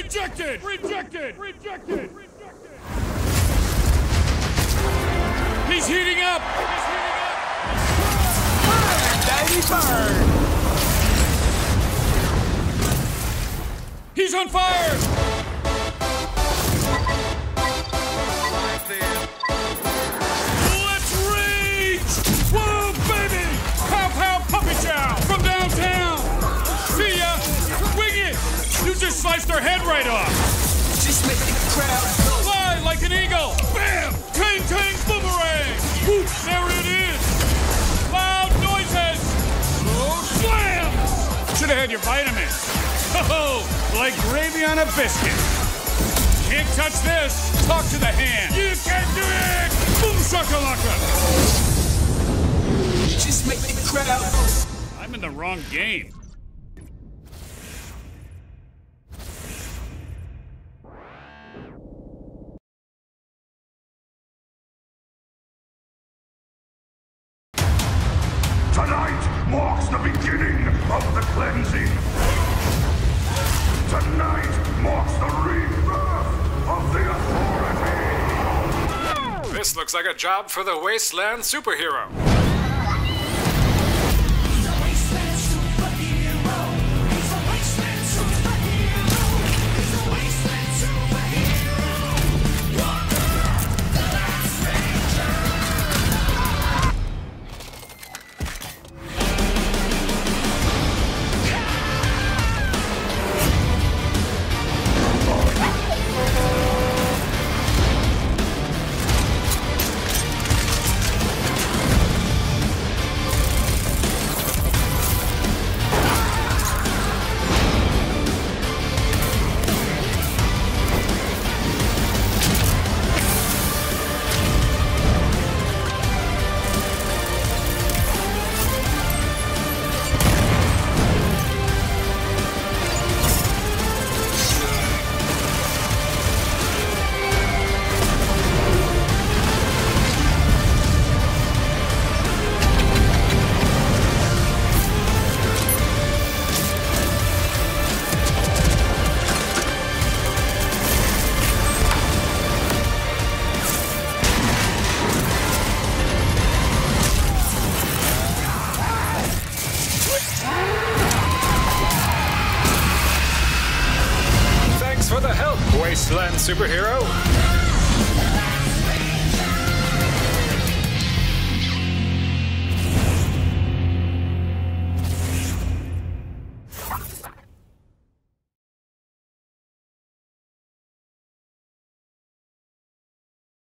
Rejected! Rejected! Rejected! He's heating up! He's heating up! Burn, baby, burn! He's on fire! Let's rage! Whoa, baby! Pow pow puppy chow from downtown! See ya! Wing it! You just sliced her head right off! Just make the crowd go. Fly like an eagle! Bam! Tang tang boomerang! Whoop! There it is! Loud noises! Oh, slam! Should have had your vitamins. Oh, like gravy on a biscuit. Can't touch this. Talk to the hand. You can do it! Boom shakalaka! Just make the crowd go. I'm in the wrong game. Tonight marks the beginning of the cleansing. Tonight marks the rebirth of the authority. This looks like a job for the Wasteland superhero. Thanks for the help, Wasteland superhero.